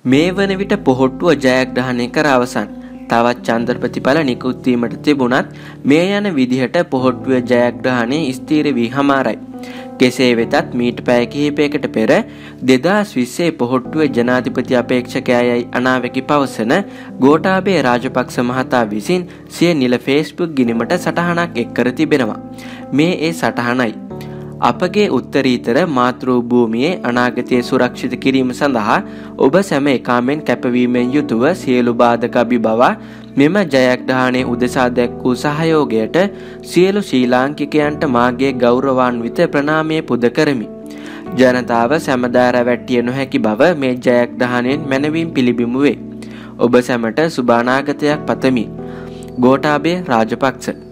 මේ වන විට පොහොට්ටුව ජයග්‍රහණය කර අවසන්. තවත් ඡන්ද ප්‍රතිඵල නිකුත් වීමට තිබුණත් මේ යන විදිහට පොහොට්ටුවේ ජයග්‍රහණය ස්ථිර වී හමාරයි. කෙසේ වෙතත් මීට පැය කිහිපයකට පෙර 2020 පොහොට්ටුවේ ජනාධිපති අපේක්ෂකයායි අනාවැකි පවසන ගෝඨාභය රාජපක්ෂ මහතා විසින් සිය නිල Facebook ගිණුමට සටහනක් එක් කර තිබෙනවා. මේ ඒ සටහනයි. අපගේ උත්තරීතර මාතෘ භූමියේ අනාගතය සුරක්ෂිත කිරීම සඳහා ඔබ සැම එකාමෙන් කැපවීමෙන් යුතුව සියලු බාධක අභිබවා මෙම ජයග්‍රහණය උදෙසා දැක් වූ සහයෝගයට සියලු ශ්‍රී ලාංකිකයන්ට මාගේ ගෞරවාන්විත ප්‍රණාමය පුද කරමි. ජනතාව සැමදා රැවැට්ටිය නොහැකි බව මේ ජයග්‍රහණයෙන් මැනවින් පිළිබිඹු වේ. ඔබ සැමට සුබ අනාගතයක් පතමි. ගෝඨාභය රාජපක්ෂ.